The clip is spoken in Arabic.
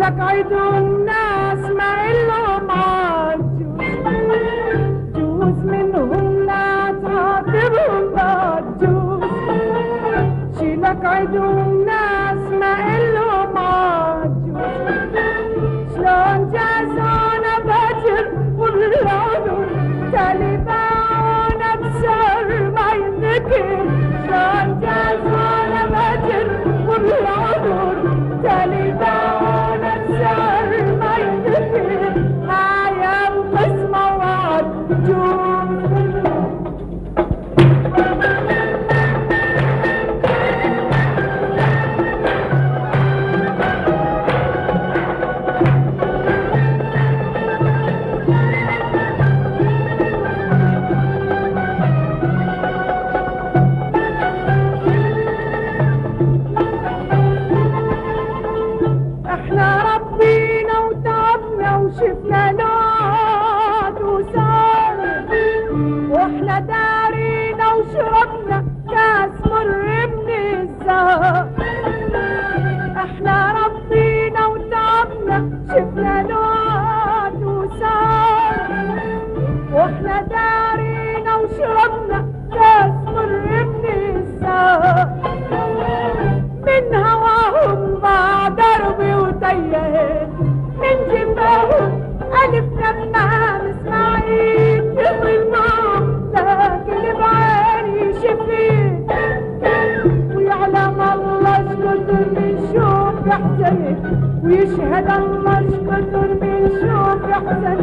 لك عيدهم ناس ما إلهم عجوز، جوز منهم لا تعاتبهم بعجوز. شيلك عيدهم ناس ما إلهم عجوز، شلون جازونا بجر والعذر تالي باعونا بسر ما ينذكر. شلون جازونا بجر والعذر تالي باعونا بسر ما ينذكر. هاي القسمة وعجوز. شفنا نوت وسار واحنا دارينا وشربنا كاس مر من الزهر. احنا ربينا وتعبنا شفنا نوت وسار واحنا دارينا وشربنا كاس مر من الزهر. من هواهم ضاع دربي وتيه، من جباهم ألف لما مسمعين يظلمهم، لكن بعيني شفيت ويعلم الله شكتر من شوف يحزن، ويشهد الله شكتر من شوف يحزن.